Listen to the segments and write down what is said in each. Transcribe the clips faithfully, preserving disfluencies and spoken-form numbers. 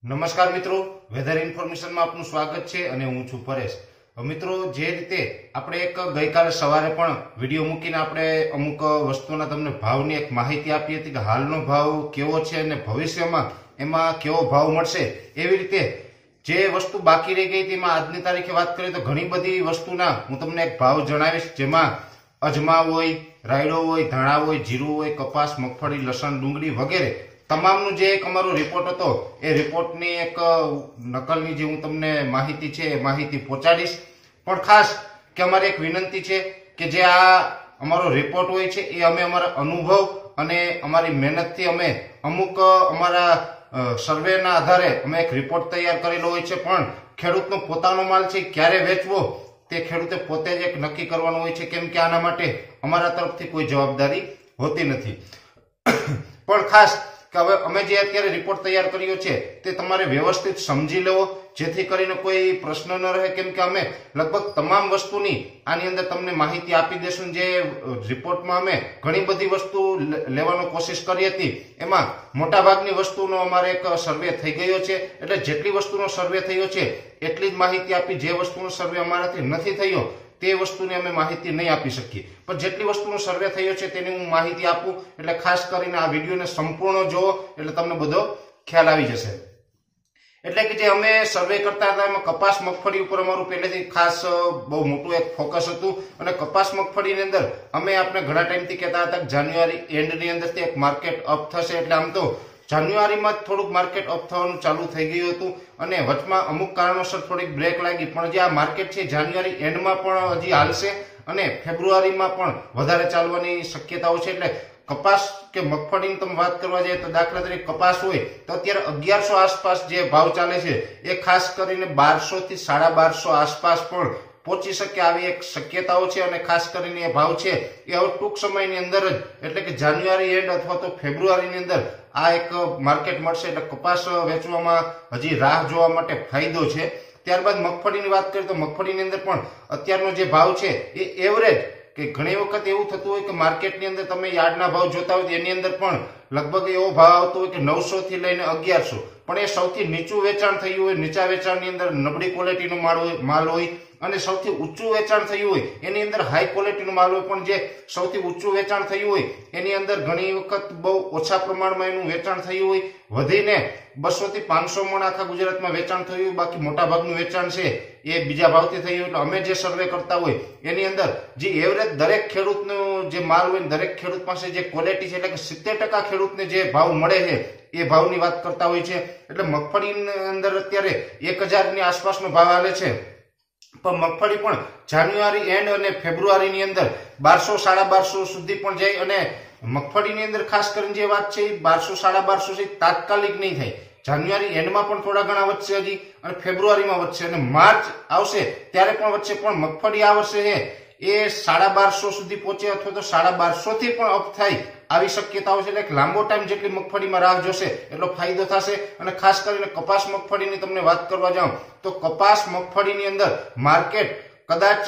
નમસ્કાર મિત્રો, વેધર ઇન્ફોર્મેશનમાં આપનું સ્વાગત છે અને હું છું પરેશ. મિત્રો, જે રીતે આપણે એક ગઈકાલે સવારે પણ વિડીયો મૂકીને આપણે અમુક વસ્તુના તમને ભાવની એક માહિતી આપી હતી કે હાલનો ભાવ કેવો છે અને ભવિષ્યમાં એમાં કેવો ભાવ મળશે, એવી રીતે જે વસ્તુ બાકી રહી ગઈ હતી એમાં આજની તારીખે વાત કરીએ તો ઘણી બધી વસ્તુના હું તમને એક ભાવ જણાવીશ, જેમાં અજમા હોય, રાયડો હોય, ધાણા હોય, જીરું હોય, કપાસ, મગફળી, લસણ, ડુંગળી વગેરે તમામનું જે એક અમારો રિપોર્ટ હતો એ રિપોર્ટની એક નકલની જે હું તમને માહિતી છે એ માહિતી પહોંચાડીશ. પણ ખાસ કે અમારી એક વિનંતી છે કે જે આ અમારો રિપોર્ટ હોય છે એ અમે અમારા અનુભવ અને અમારી મહેનતથી અમે અમુક અમારા સર્વેના આધારે અમે એક રિપોર્ટ તૈયાર કરેલો હોય છે. પણ ખેડૂતનો પોતાનો માલ છે ક્યારે વેચવો તે ખેડૂતે પોતે જ એક નક્કી કરવાનું હોય છે, કેમ કે આના માટે અમારા તરફથી કોઈ જવાબદારી હોતી નથી. પણ ખાસ કે હવે અમે જે અત્યારે રિપોર્ટ તૈયાર કર્યો છે તે તમારે વ્યવસ્થિત સમજી લેવો, જેથી કરીને કોઈ પ્રશ્ન ન રહે, કેમ કે અમે લગભગ તમામ વસ્તુની આની અંદર તમને માહિતી આપી દેશું. જે રિપોર્ટમાં અમે ઘણી બધી વસ્તુ લેવાનો કોશિશ કરી હતી, એમાં મોટાભાગની વસ્તુનો અમારે એક સર્વે થઈ ગયો છે. એટલે જેટલી વસ્તુનો સર્વે થયો છે એટલી જ માહિતી આપી. જે વસ્તુનો સર્વે અમારાથી નથી થયો તે વસ્તુની અમે માહિતી નહીં આપી શકીએ, પણ જેટલી વસ્તુનો સર્વે થયો છે તેની હું માહિતી આપું. એટલે ખાસ કરીને આ વિડીયોને સંપૂર્ણ જોવો એટલે તમને બધો ખ્યાલ આવી જશે. એટલે કે જે અમે સર્વે કરતા હતા એમાં કપાસ મગફળી ઉપર અમારું પહેલેથી ખાસ બહુ મોટું એક ફોકસ હતું. અને કપાસ મગફળીની અંદર અમે આપણે ઘણા ટાઈમથી કહેતા હતા કે જાન્યુઆરી એન્ડની અંદરથી એક માર્કેટ અપ થશે. એટલે આમ તો જાન્યુઆરીમાં જ થોડુંક માર્કેટ અપ થવાનું ચાલુ થઈ ગયું હતું અને વચમાં અમુક કારણોસર થોડીક બ્રેક લાગી. પણ જે આ માર્કેટ છે જાન્યુઆરી એન્ડમાં પણ હજી હાલશે અને ફેબ્રુઆરીમાં પણ વધારે ચાલવાની શક્યતાઓ છે. એટલે કપાસ કે મગફળીની તમે વાત કરવા જાય તો દાખલા તરીકે કપાસ હોય તો અત્યારે અગિયારસો આસપાસ જે ભાવ ચાલે છે એ ખાસ કરીને બારસો થી સાડા બારસો આસપાસ પણ પહોંચી શકે આવી એક શક્યતાઓ છે. અને ખાસ કરીને એ ભાવ છે એ હવે ટૂંક સમયની અંદર જ એટલે કે જાન્યુઆરી એન્ડ અથવા તો ફેબ્રુઆરીની અંદર આ એક માર્કેટ મળશે. એટલે કપાસ વેચવામાં હજી રાહ જોવા માટે ફાયદો છે. ત્યારબાદ મગફળીની વાત કરીએ તો મગફળીની અંદર પણ અત્યારનો જે ભાવ છે એ એવરેજ કે ઘણી વખત એવું થતું હોય કે માર્કેટની અંદર તમે યાર્ડના ભાવ જોતા હોય એની અંદર પણ લગભગ એવો ભાવ આવતો હોય કે નવસો થી લઈને અગિયારસો, પણ એ સૌથી નીચું વેચાણ થયું હોય, નીચા વેચાણની અંદર નબળી ક્વોલિટીનો માલ હોય માલ હોય અને સૌથી ઊંચું વેચાણ થયું હોય એની અંદર હાઈ ક્વોલિટીનો માલ હોય. પણ જે સૌથી ઊંચું વેચાણ થયું હોય એની અંદર ઘણી વખત બહુ ઓછા પ્રમાણમાં એનું વેચાણ થયું હોય. વધીને બસો થી પાંચસો મણ આખા ગુજરાતમાં વેચાણ થયું હોય, બાકી મોટા ભાગનું વેચાણ છે એ બીજા ભાવથી થયું. એટલે અમે જે સર્વે કરતા હોય એની અંદર જે એવરેજ દરેક ખેડૂતનો જે માલ હોય દરેક ખેડૂત પાસે જે ક્વોલિટી છે એટલે કે સિત્તેર ટકા ખેડૂતને જે ભાવ મળે છે એ ભાવની વાત કરતા હોય છે. એટલે મગફળીની અંદર અત્યારે એક હજારની આસપાસનો ભાવ હાલે છે, પણ મગફળી પણ જાન્યુઆરી એન્ડ અને ફેબ્રુઆરીની અંદર બારસો સાડા બારસો સુધી પણ જાય. અને મગફળીની અંદર ખાસ કરીને જે વાત છે એ બારસો સાડા બારસો છે તાત્કાલિક નહીં થાય. જાન્યુઆરી એન્ડમાં પણ થોડા ઘણા વધશે હજી અને ફેબ્રુઆરીમાં વધશે અને માર્ચ આવશે ત્યારે પણ વધશે. પણ મગફળી આ વર્ષે છે એ સાડા બારસો સુધી પહોંચે અથવા તો સાડા બારસો થી પણ અપ થાય આવી શક્યતાઓ છે. એટલે લાંબો ટાઈમ જેટલી મગફળીમાં રાહ જોશે એટલો ફાયદો થશે. અને ખાસ કરીને કપાસ મગફળીની તમને વાત કરવા જાઉં તો કપાસ મગફળીની અંદર માર્કેટ કદાચ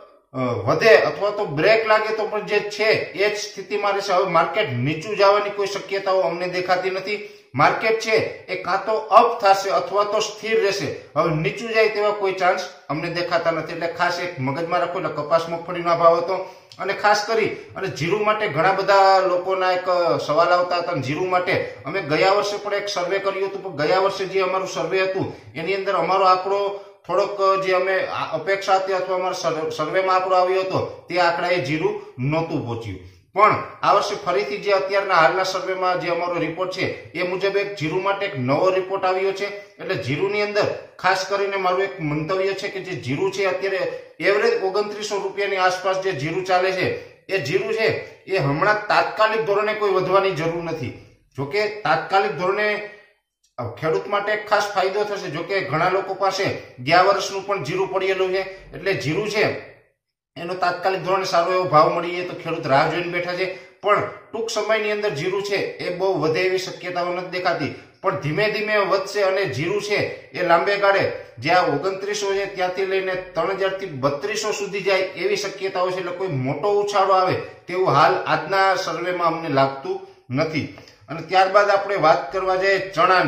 વધે અથવા તો બ્રેક લાગે તો પણ જે છે એ જ સ્થિતિમાં રહેશે. હવે માર્કેટ નીચું જવાની કોઈ શક્યતાઓ અમને દેખાતી નથી. માર્કેટ છે એ કાં તો અપ થશે અથવા તો સ્થિર રહેશે. હવે નીચું જાય તેવા કોઈ ચાન્સ અમને દેખાતા નથી. એટલે ખાસ એક મગજમાં રાખો. એટલે કપાસ મગફળીનો ભાવ હતો. અને ખાસ કરી અને જીરું માટે ઘણા બધા લોકોના એક સવાલ આવતા હતા. જીરું માટે અમે ગયા વર્ષે પણ એક સર્વે કર્યું હતું, પણ ગયા વર્ષે જે અમારું સર્વે હતું એની અંદર અમારો આંકડો થોડોક જે અમે અપેક્ષા હતી અથવા અમારા સર્વેમાં આંકડો આવ્યો હતો તે આંકડાએ જીરું નહોતું પહોંચ્યું. પણ આ વર્ષે ફરીથી જે અત્યારના હાલના સર્વેમાં જે અમારો રિપોર્ટ છે એ મુજબ એક જીરું માટે એક નવો રિપોર્ટ આવ્યો છે. એટલે જીરુની અંદર ખાસ કરીને મારું એક મંતવ્ય છે કે જે જીરું છે અત્યારે એવરેજ ઓગણત્રીસો રૂપિયાની આસપાસ જે જીરું ચાલે છે એ જીરું છે એ હમણાં તાત્કાલિક ધોરણે કોઈ વધવાની જરૂર નથી. જોકે તાત્કાલિક ધોરણે ખેડૂત માટે એક ખાસ ફાયદો થશે. જોકે ઘણા લોકો પાસે ગયા વર્ષનું પણ જીરું પડેલું છે. એટલે જીરું છે એનો તાત્કાલિક ધોરણે સારો એવો ભાવ મળી જાય તો ખેડૂત રાહ જોઈને બેઠા છે. પણ ટૂંક સમયની અંદર જીરું છે એ બહુ વધે એવી શક્યતાઓ નથી દેખાતી. પણ ધીમે ધીમે વધશે અને જીરું છે એ લાંબે ગાળે જ્યાં ઓગણત્રીસો છે ત્યાંથી લઈને ત્રણ હજાર થી બત્રીસો સુધી જાય એવી શક્યતાઓ છે. એટલે કોઈ મોટો ઉછાળો આવે તેવું હાલ આજના સર્વેમાં અમને લાગતું નથી. અને ત્યારબાદ આપણે વાત કરવા જઈએ ચણાની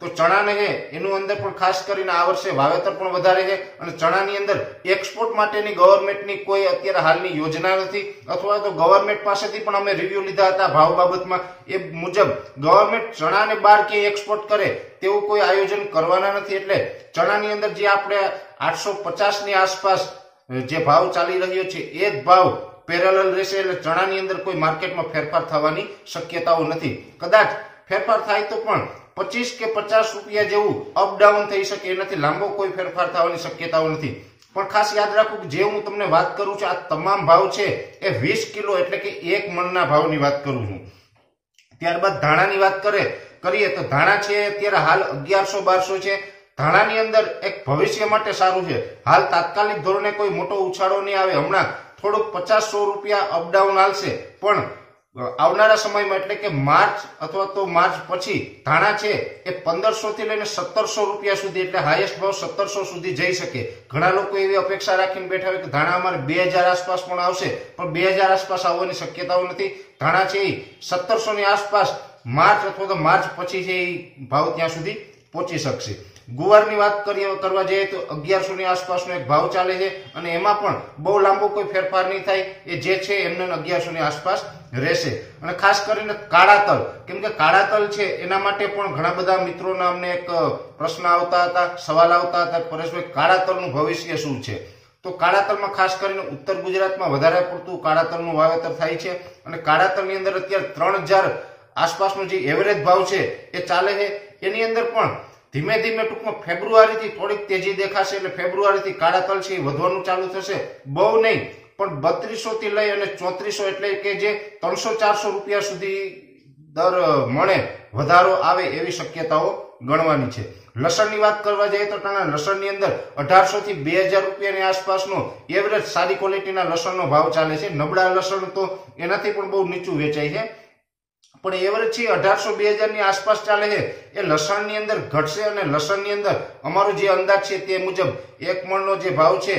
તો ચણાને છે એનું અંદર પણ ખાસ કરીને આ વર્ષે વાવેતર પણ વધારે છે અને ચણાની અંદર એક્સપોર્ટ માટેની ગવર્મેન્ટની કોઈ અત્યારે હાલની યોજના નથી, અથવા તો ગવર્મેન્ટ પાસેથી પણ અમે રિવ્યુ લીધા હતા ભાવ બાબતમાં, એ મુજબ ગવર્મેન્ટ ચણાને બહાર કે એક્સપોર્ટ કરે તેવું કોઈ આયોજન કરવાના નથી. એટલે ચણાની અંદર જે આપણે આઠસો પચાસ ની આસપાસ જે ભાવ ચાલી રહ્યો છે એ જ ભાવ પેરેલલ રહેશે. એટલે ચણાની અંદર કોઈ માર્કેટમાં ફેરફાર થવાની શક્યતાઓ નથી. કદાચ ફેરફાર થાય તો પણ પચીસ કે પચાસ રૂપિયા જેવું અપડાઉન થઈ શકે, એનાથી લાંબો કોઈ ફેરફાર થવાની શક્યતાઓ નથી. પણ ખાસ યાદ રાખો કે જે હું તમને વાત કરું છું આ તમામ ભાવ છે એ વીસ કિલો એટલે કે એક મણના ભાવની વાત કરું છું. ત્યારબાદ ધાણાની વાત કરે કરીએ તો ધાણા છે અત્યારે હાલ અગિયારસો બારસો છે. ધાણાની અંદર એક ભવિષ્ય માટે સારું છે. હાલ તાત્કાલિક ધોરણે કોઈ મોટો ઉછાળો નહીં આવે, હમણાં થોડુંક પચાસ સો રૂપિયા અપડાઉન હાલશે, પણ આવનારા સમયમાં એટલે કે માર્ચ અથવા તો માર્ચ પછી ધાણા છે એ પંદરસો થી લઈને સત્તરસો રૂપિયા સુધી એટલે હાઈએસ્ટ ભાવ સત્તરસો સુધી જઈ શકે. ઘણા લોકો એવી અપેક્ષા રાખીને બેઠા હોય કે ધાણા અમારે બે હજાર આસપાસ પણ આવશે, પણ બે હજાર આસપાસ આવવાની શક્યતાઓ નથી. ધાણા છે એ સત્તરસો ની આસપાસ માર્ચ અથવા તો માર્ચ પછી છે એ ભાવ ત્યાં સુધી પહોંચી શકશે. ગુવારની વાત કરીએ કરવા જઈએ તો અગિયારસો ની આસપાસનો એક ભાવ ચાલે છે અને એમાં પણ બહુ લાંબો કોઈ ફેરફાર નહીં થાય, એ જે છે એમને અગિયારસો ની આસપાસ રહેશે. અને ખાસ કરીને કાળા તલ, કેમ કે કાળા તલ છે એના માટે પણ ઘણા બધા મિત્રોના અમને એક પ્રશ્ન આવતા હતા, સવાલ આવતા હતા, પરેશભાઈ કાળા તલનું ભવિષ્ય શું છે? તો કાળા તલમાં ખાસ કરીને ઉત્તર ગુજરાતમાં વધારે પડતું કાળા તલનું વાવેતર થાય છે અને કાળા તલની અંદર અત્યારે ત્રણ હજાર આસપાસનો જે એવરેજ ભાવ છે એ ચાલે છે. એની અંદર પણ ધીમે ધીમે ટૂંકમાં ફેબ્રુઆરીથી થોડીક તેજી દેખાશે, એટલે ફેબ્રુઆરીથી કાળા તલ છે એ વધવાનું ચાલુ થશે. બહુ નહીં પણ બત્રીસો થી લઈ અને ચોત્રીસો એટલે કે જે ત્રણસો ચારસો રૂપિયા સુધી દર મણે વધારો આવે એવી શક્યતાઓ ગણવાની છે. લસણની વાત કરવા જઈએ તો લસણની અંદર અઢારસો થી બે હજાર રૂપિયાની આસપાસનો એવરેજ સારી ક્વોલિટીના લસણનો ભાવ ચાલે છે. નબળા લસણ તો એનાથી પણ બહુ નીચું વેચાય છે, પણ એવરેજ છે અઢારસો બે હજાર ની આસપાસ ચાલે છે. એ લસણની અંદર ઘટશે અને લસણની અંદર અમારો જે અંદાજ છે તે મુજબ એક મણનો જે ભાવ છે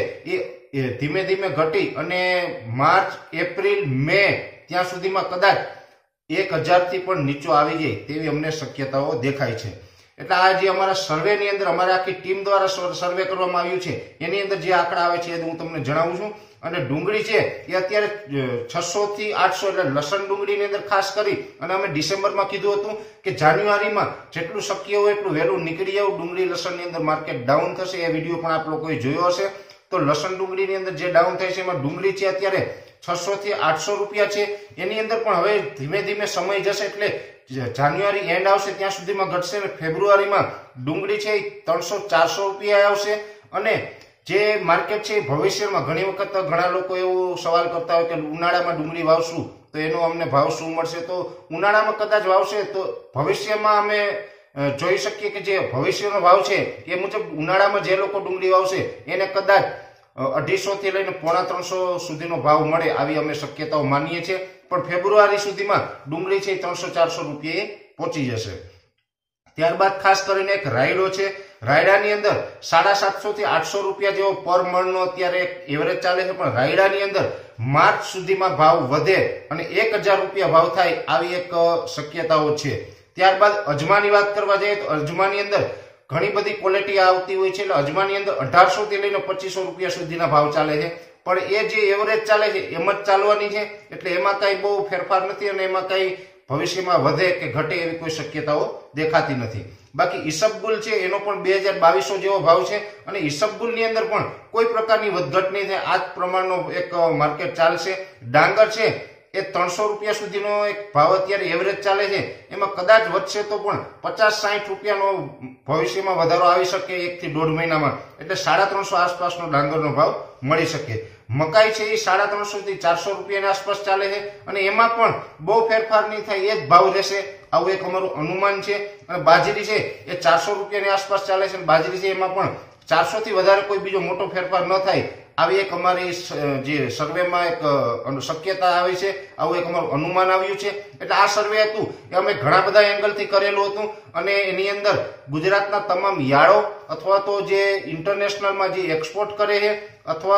એ ધીમે ધીમે ઘટી અને માર્ચ એપ્રિલ મે ત્યાં સુધીમાં કદાચ એક હજાર થી પણ નીચો આવી જાય તેવી અમને શક્યતાઓ દેખાય છે. એટલે આ જે અમારા સર્વેની અંદર અમારી આખી ટીમ દ્વારા સર્વે કરવામાં આવ્યું છે એની અંદર જે આંકડા આવે છે એ હું તમને જણાવું છું. અને ડુંગળી છે એ અત્યારે છસો થી આઠસો એટલે લસણ ડુંગળીની અંદર ખાસ કરી અને અમે ડિસેમ્બરમાં કીધું હતું કે જાન્યુઆરીમાં જેટલું શક્ય હોય એટલું વહેલું નીકળી આવું ડુંગળી લસણની અંદર માર્કેટ ડાઉન થશે. એ વિડીયો પણ આપ લોકોએ જોયો હશે. તો લસણ ડુંગળીની અંદર જે ડાઉન થાય છે એમાં ડુંગળી છે અત્યારે છસો થી આઠસો રૂપિયા છે. એની અંદર પણ હવે ધીમે ધીમે સમય જશે એટલે જાન્યુઆરી એન્ડ આવશે ત્યાં સુધીમાં ઘટશે અને ફેબ્રુઆરીમાં ડુંગળી છે એ ત્રણસો ચારસો રૂપિયા આવશે. અને જે માર્કેટ છે ભવિષ્યમાં ઘણી વખત ઘણા લોકો એવો સવાલ કરતા હોય કે ઉનાળામાં ડુંગળી વાવશું તો એનો અમને ભાવ શું મળશે? તો ઉનાળામાં કદાચ વાવશે તો ભવિષ્યમાં અમે જોઈ શકીએ કે જે ભવિષ્યનો ભાવ છે એ મુજબ ઉનાળામાં જે લોકો ડુંગળી વાવશે એને કદાચ અઢીસો થી લઈને પોણા ત્રણસો સુધીનો ભાવ મળે આવી અમે શક્યતાઓ માનીએ છીએ. પણ ફેબ્રુઆરી સુધીમાં ડુંગળી છે ત્રણસો ચારસો રૂપિયા પહોંચી જશે. ત્યારબાદ ખાસ કરીને એક રાયડો છે. રાયડાની અંદર સાડા સાતસો થી આઠસો રૂપિયા જેવો પર મણનો અત્યારે એક એવરેજ ચાલે છે, પણ રાયડાની અંદર માર્ચ સુધીમાં ભાવ વધે અને એક હજાર રૂપિયા ભાવ થાય આવી એક શક્યતાઓ છે. ત્યારબાદ અજમાની વાત કરવા જઈએ તો અજમાની અંદર ઘણી બધી ક્વોલિટી આવતી હોય છે, એટલે અજમાની અંદર અઢારસો થી લઈને પચીસો રૂપિયા સુધીના ભાવ ચાલે છે. પણ એ જે એવરેજ ચાલે છે એમ જ ચાલવાની છે, એટલે એમાં કઈ બહુ ફેરફાર નથી અને એમાં કઈ ભવિષ્યમાં વધે કે ઘટે એવી કોઈ શક્યતાઓ દેખાતી નથી. બાકી ઈસબગુલ છે એનો પણ બે હજાર બાવીસો જેવો ભાવ છે અને ઈસબગુલની અંદર પણ કોઈ પ્રકારની વધઘટ નહીં થાય, આ જ પ્રમાણનો એક માર્કેટ ચાલશે. ડાંગર છે એ ત્રણસો રૂપિયા સુધીનો એક ભાવ અત્યારે એવરેજ ચાલે છે, એમાં કદાચ વધશે તો પણ પચાસ સાહીઠ રૂપિયાનો ભવિષ્યમાં વધારો આવી શકે એક થી દોઢ મહિનામાં, એટલે સાડા ત્રણસો આસપાસનો ડાંગરનો ભાવ મળી શકે. મકાઈ છે એ સાડા ત્રણસો થી ચારસો રૂપિયાની આસપાસ ચાલે છે અને એમાં પણ બહુ ફેરફાર નહીં થાય, એ જ ભાવ રહેશે આવું એક અમારું અનુમાન છે. અને બાજરી છે એ ચારસો રૂપિયાની આસપાસ ચાલે છે, બાજરી છે એમાં પણ ચારસો થી વધારે કોઈ બીજો મોટો ફેરફાર ન થાય આવી એક અમારી જે સર્વેમાં એક શક્યતા આવી છે, આવું એક અમારું અનુમાન આવ્યું છે. એટલે આ સર્વે હતું એ અમે ઘણા બધા એંગલથી કરેલું હતું અને એની અંદર ગુજરાતના તમામ યાર્ડો અથવા તો જે ઇન્ટરનેશનલમાં જે એક્સપોર્ટ કરે છે અથવા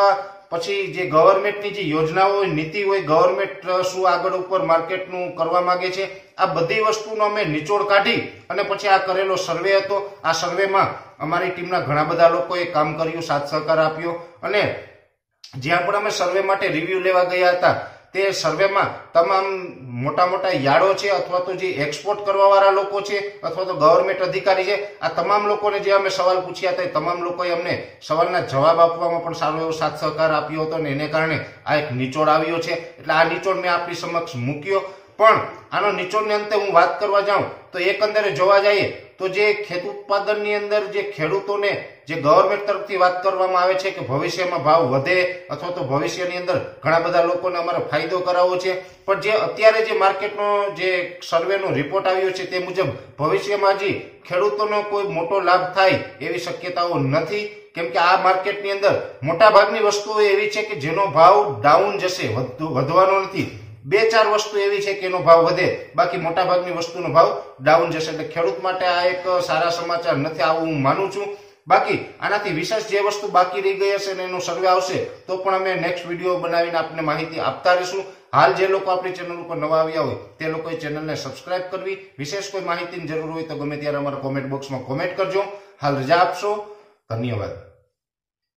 પછી જે ગવર્મેન્ટની જે યોજનાઓ હોય, નીતિ હોય, ગવર્મેન્ટ શું આગળ ઉપર માર્કેટનું કરવા માંગે છે, આ બધી વસ્તુનો અમે નિચોડ કાઢી અને પછી આ કરેલો સર્વે હતો. આ સર્વેમાં અમારી ટીમના ઘણા બધા લોકોએ કામ કર્યું, સાથ સહકાર આપ્યો અને જ્યાં પણ અમે સર્વે માટે રિવ્યુ લેવા ગયા હતા તે સર્વેમાં તમામ મોટા મોટા યાર્ડો છે અથવા તો જે એક્સપોર્ટ કરવા વાળા લોકો છે અથવા તો ગવર્મેન્ટ અધિકારી છે, આ તમામ લોકોને જે અમે સવાલ પૂછ્યા હતા તમામ લોકોએ અમને સવાલના જવાબ આપવામાં પણ સારો એવો સાથ સહકાર આપ્યો હતો અને એને કારણે આ એક નિચોડ આવ્યો છે. એટલે આ નિચોડ મેં આપણી સમક્ષ મૂક્યો. પણ આનો નિચોડને અંતે હું વાત કરવા જાઉં તો એકંદરે જોવા જઈએ તો જે ખેત ઉત્પાદનની અંદર જે ખેડૂતોને જે ગવર્મેન્ટ તરફથી વાત કરવામાં આવે છે કે ભવિષ્યમાં ભાવ વધે અથવા તો ભવિષ્યની અંદર ઘણા બધા લોકોને અમારે ફાયદો કરાવવો છે, પણ જે અત્યારે જે માર્કેટનો જે સર્વેનો રિપોર્ટ આવ્યો છે તે મુજબ ભવિષ્યમાં હજી ખેડૂતોનો કોઈ મોટો લાભ થાય એવી શક્યતાઓ નથી. કેમ કે આ માર્કેટની અંદર મોટા ભાગની વસ્તુઓ એવી છે કે જેનો ભાવ ડાઉન જશે, વધવાનો નથી. બે ચાર વસ્તુ એવી છે કે એનો ભાવ વધે, બાકી મોટા ભાગની વસ્તુનો ભાવ ડાઉન જશે. એટલે ખેડૂત માટે આ એક સારા સમાચાર નથી, આવું હું માનું છું. બાકી આનાથી વિશેષ જે વસ્તુ બાકી રહી ગઈ હશે ને એનો સર્વે આવશે તો પણ અમે નેક્સ્ટ વિડીયો બનાવીને આપને માહિતી આપતા રહીશું. હાલ જે લોકો આપણી ચેનલ ઉપર નવા આવ્યા હોય તે લોકોએ ચેનલને સબસ્ક્રાઇબ કરવી. વિશેષ કોઈ માહિતીની જરૂર હોય તો ગમે ત્યારે અમારા કોમેન્ટ બોક્સમાં કોમેન્ટ કરજો. હાલ રજા આપશો. ધન્યવાદ.